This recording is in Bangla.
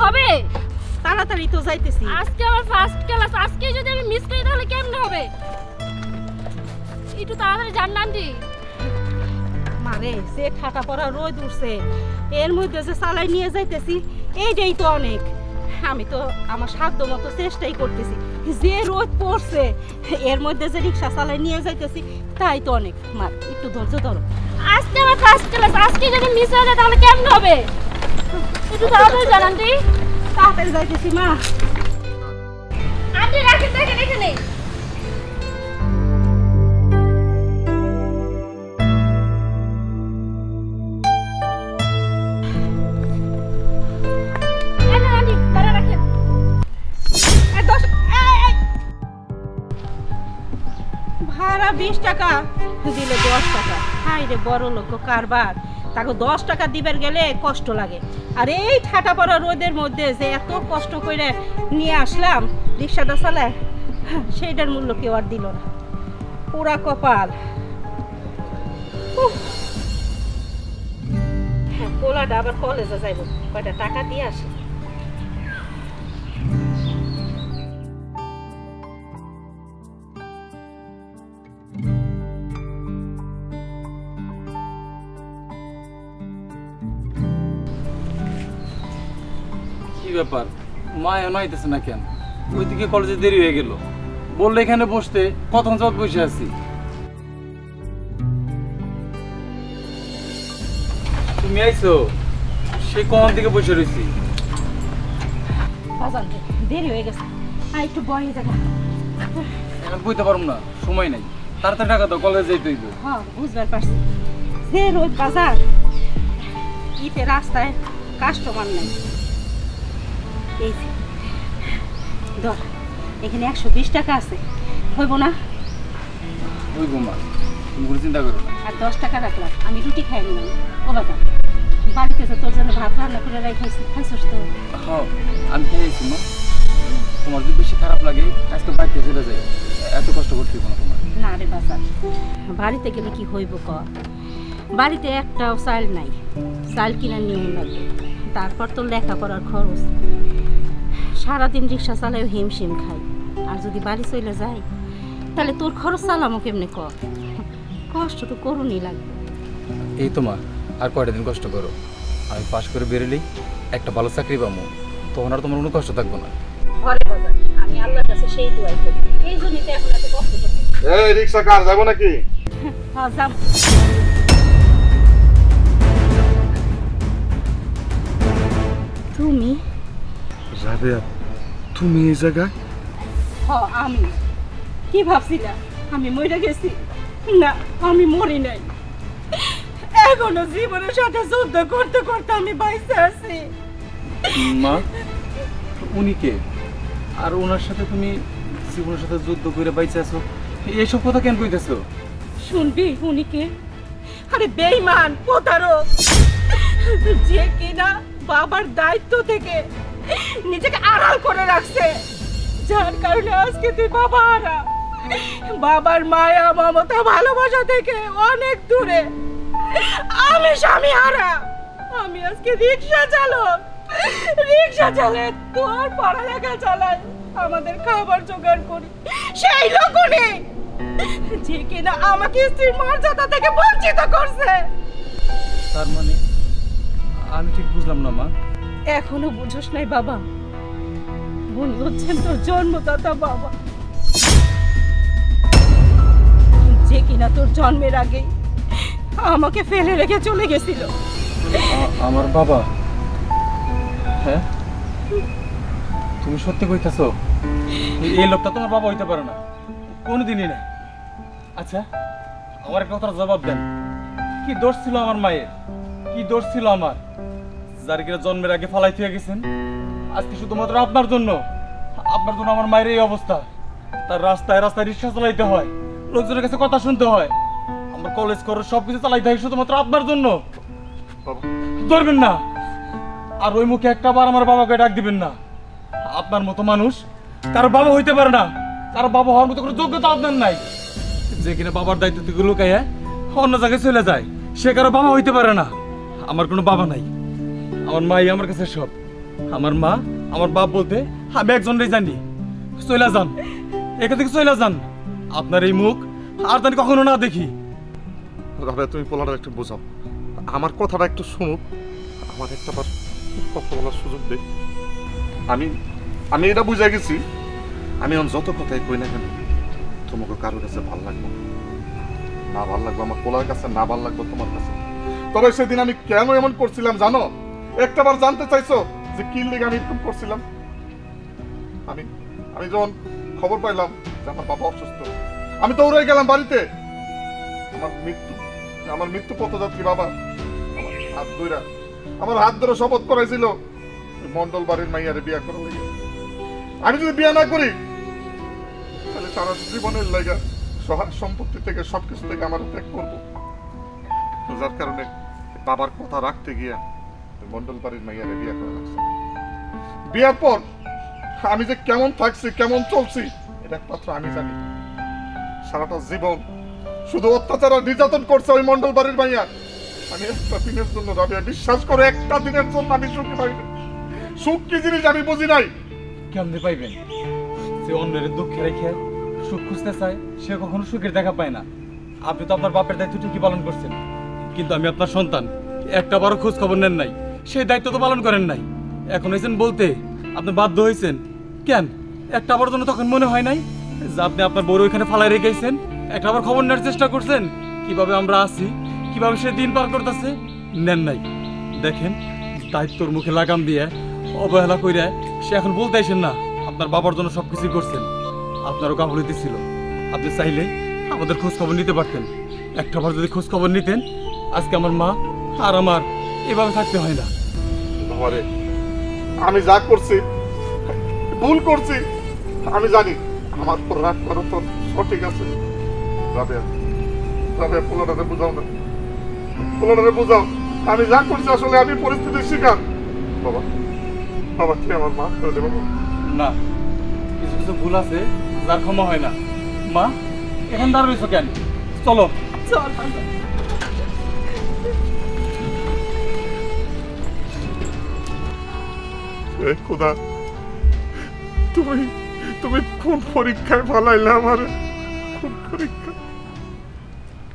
হবে? তাড়াতাড়ি তো যাইতেছি। আজকে আমার ফার্স্ট ক্লাস, আজকে যদি আমি মিস করি তাহলে কেমন হবে? একটু তাড়াতাড়ি যান না আন্টি। মারে সে ঠাটা পড়া রোদ উঠছে, এর মধ্যে যে চালাই নিয়ে যাইতেছি এইটাই তো অনেক। আমি তো আমার সাধ্য মতো চেষ্টাই করতেছি, যে রোদ পড়ছে এর মধ্যে যে রিক্সা চালাই নিয়ে যাইতেছি তাই তো অনেক। মার একটু ধৈর্য ধরো। আজকে আমার ফার্স্ট ক্লাস, আজকে যদি মিস হয়ে যায় তাহলে কেমন হবে? একটু তাড়াতাড়ি যান আন্টি। তাড়াতাড়ি যাইতেছি মা। আন্টি রাখেন, দেখেন এখানে। ভাড়া 20 টাকা দিলে 10 টাকা। হাই রে বড় লোক কারবার, তাকে 10 টাকা দিবার গেলে কষ্ট লাগে। আর এই ঠাটা পড়া রোদের মধ্যে যে এত কষ্ট করে নিয়ে আসলাম রিক্সাটা চালায়, সেইটার মূল্য কেউ আর দিল না। পুরা কপাল। হ্যাঁ, পোলাটা আবার কলেজে যাইব, কয়টা টাকা দিয়ে আসে। কি ব্যাপার, মা এখনো আইতেছে না কেন? ওইদিকে কলেজে দেরি হয়ে গেল, বললে এখানে বসতে, কতক্ষণ যাবত বসে আছি। তুমি আইছো, সে কখন থেকে বসে রয়েছি। দেরি হয়ে গেছে, একটু বয়ে জায়গা। এখন বুঝতে পারবো না, সময় নাই, তাড়াতাড়ি টাকা দাও, কলেজে যাইতে হইব। হ্যাঁ বুঝবার পারছি, যে রোদ বাজার, ইতে রাস্তায় কাস্টমার নাই। এই ধর, এখানে 120 টাকা আছে, হইব না? হইব মা, তুমি কোনো চিন্তা করো না। আর 10 টাকা রাখলাম, আমি রুটি খাই নিলাম। ও বাবা, বাড়িতে তো তোর জন্য ভাত রান্না করে রাখাইছি, খাইছিস তো? হ্যাঁ আমি খেয়েছি মা। তোমার যদি বেশি খারাপ লাগে আজকে বাড়িতে চলে যাই, এত কষ্ট করতে হইব না তোমার। না রে বাজার, বাড়িতে গেলে কি হইব ক? বাড়িতে একটাও চাল নাই, চাল কিনার নিয়ম লাগবে। তারপর তো লেখাপড়ার খরচ, সারাদিন রিক্সা চালায় হিমশিম খাই। আর যদি বাড়ি চলে যাই তাহলে তোর খরচ চালামো কেমনে ক? কষ্ট তো করুনই লাগবে। এই তো মা, আর কয়টা দিন কষ্ট করো, আমি পাশ করে বেরোলেই একটা ভালো চাকরি পাবো, তখন আর তোমার কোনো কষ্ট থাকবো না। ঘরে বাজার, আমি আল্লাহর কাছে সেই দোয়াই করি, এই জন্যই তো এখন এত কষ্ট করছি। এই রিক্সা কার যাবো নাকি? হ্যাঁ যাম। তুমি রাবেয়া, তুমি এই জায়গায়? হ্যাঁ আমি। কি ভাবছিলা আমি মরে গেছি? না, আমি মরি নাই, এখনো জীবনের সাথে যুদ্ধ করতে করতে আমি বাইসে আছি। মা, উনি কে? আর ওনার সাথে তুমি জীবনের সাথে যুদ্ধ করে বাইচে আছো, এইসব কথা কেন কইতেছো? শুনবি উনি কে? আরে বেঈমান, প্রতারক, যে কিনা বাবার দায়িত্ব থেকে নিজেকে আড়াল করে রাখছে, যার কারণে আজকে তুই বাবা হারা। বাবার মায়া মমতা ভালোবাসা থেকে অনেক দূরে আমি স্বামী হারা। আমি আজকে রিক্সা চালক, রিক্সা চালে তোর পড়ালেখা চালাই, আমাদের খাবার জোগাড় করি। সেই লোক উনি, যে কিনা আমাকে স্ত্রীর মর্যাদা থেকে বঞ্চিত করছে। তার মানে আমি ঠিক বুঝলাম না মা। এখনো বুঝোস নাই বাবা? উনি হচ্ছেন তোর জন্মদাতা বাবা, যে কিনা তোর জন্মের আগেই আমাকে ফেলে রেখে চলে গেছিল। আমার বাবা? হ্যাঁ, তুমি সত্যি কইতাছো? এই লোকটা তোমার বাবা হইতে পারে না, কোনোদিনই না। আচ্ছা আমার একটা কথার জবাব দেন, কি দোষ ছিল আমার মায়ের, কি দোষ ছিল আমার, যার কিনা জন্মের আগে ফালাই থুয়ে গেছেন? আজকে শুধুমাত্র আপনার জন্য আমার মায়ের এই অবস্থা। তার রাস্তায় রাস্তায় রিক্সা চালাইতে হয়, লোকজনের কাছে কথা শুনতে হয়, আমার কলেজ খরচ সবকিছু চালাইতে হয় শুধুমাত্র আপনার জন্য। ধরবেন না, আর ওই মুখে একটা বার আমার বাবাকে ডাক দিবেন না। আপনার মতো মানুষ কারো বাবা হইতে পারে না, কারো বাবা হওয়ার মতো কোনো যোগ্যতা আপনার নাই। যে কিনা বাবার দায়িত্ব থেকে লুকাইয়া অন্য জায়গায় চলে যায়, সে কারো বাবা হইতে পারে না। আমার কোনো বাবা নাই, আমার মাই আমার কাছে সব। আমার মা আমার বাপ বলতে আমি একজনই জানি। চলে যান, এখান থেকে চলে যান। আপনার এই মুখ আর জানি কখনো না দেখি। রাবেয়া তুমি পোলাটা একটু বোঝাও, আমার কথাটা একটু শুনুক, আমার একটা বার কথা বলার সুযোগ দে। আমি আমি এটা বুঝে গেছি, আমি এখন যত কথাই কই না কেন তোমাকে কারোর কাছে ভাল লাগবে না, ভাল লাগবে আমার পোলার কাছে, না ভাল লাগবে তোমার কাছে। তবে সেদিন আমি কেন এমন করছিলাম জানো? একটা বার জানতে চাইছো যে কি লেগে আমি এরকম করছিলাম? আমি আমি যখন খবর পাইলাম যে আমার বাবা অসুস্থ, আমি দৌড়ে গেলাম বাড়িতে। আমার মৃত্যু পথযাত্রী বাবা আমার হাত ধরে শপথ করাইছিল মন্ডল বাড়ির মাইয়ারে বিয়া করার লাগে। আমি যদি বিয়া না করি তাহলে সারা জীবনের লাগা সহায় সম্পত্তি থেকে সবকিছু থেকে আমার ত্যাগ করবো। যার কারণে বাবার কথা রাখতে গিয়া মন্ডল বাড়ির মাইয়ারে বিয়া করা লাগছে। বিয়ার পর আমি যে কেমন থাকছি, কেমন চলছি, এটা একমাত্র আমি জানি। সারাটা জীবন শুধু অত্যাচার আর নির্যাতন করছে ওই মন্ডল বাড়ির মাইয়া। আমি একটা দিনের জন্য রাবেয়া, বিশ্বাস করে একটা দিনের জন্য আমি সুখী পাই না। সুখ কি জিনিস আমি বুঝি নাই। কেমনে পাইবেন? যে অন্যের দুঃখে রেখে সুখ খুঁজতে চায় সে কখনো সুখের দেখা পায় না। আপনি তো আপনার বাপের দায়িত্ব ঠিকই পালন করছেন, কিন্তু আমি আপনার সন্তান, একটা বারো খোঁজ খবর নেন নাই, সেই দায়িত্ব তো পালন করেন নাই। এখন হয়েছেন বলতে আপনি বাধ্য হয়েছেন। কেন একটা আবার জন্য তখন মনে হয় নাই যে আপনি আপনার বড় ওইখানে ফালাই রেখেছেন? একটা আবার খবর নেওয়ার চেষ্টা করছেন কিভাবে আমরা আছি, কিভাবে সে দিন পার করতেছে? নেন নাই। দেখেন দায়িত্বর মুখে লাগাম দিয়ে অবহেলা কইরা সে এখন বলতে আসেন না আপনার বাবার জন্য সবকিছু করছেন। আপনারও গাফলতি ছিল, আপনি চাইলে আমাদের খোঁজ খবর নিতে পারতেন। একটাবার যদি খোঁজ খবর নিতেন আজকে আমার মা আর আমার এভাবে থাকতে হয় না। বাবারে, আমি যা করছি ভুল করছি আমি জানি। আমার পর রাগ করো তো সঠিক আছে। রাবেয়া, রাবেয়া পোলাটারে বুঝাও না, পোলাটারে বুঝাও। আমি যা করছি আসলে আমি পরিস্থিতির শিকার। বাবা, বাবা কি আমার মা করে দেবো না, কিছু কিছু ভুল আছে যার ক্ষমা হয় না। মা এখন দাঁড়িয়েছো কেন? চলো চল। খোদা, তুমি তুমি কোন পরীক্ষায় ফালাইলে আমার? কোন পরীক্ষা?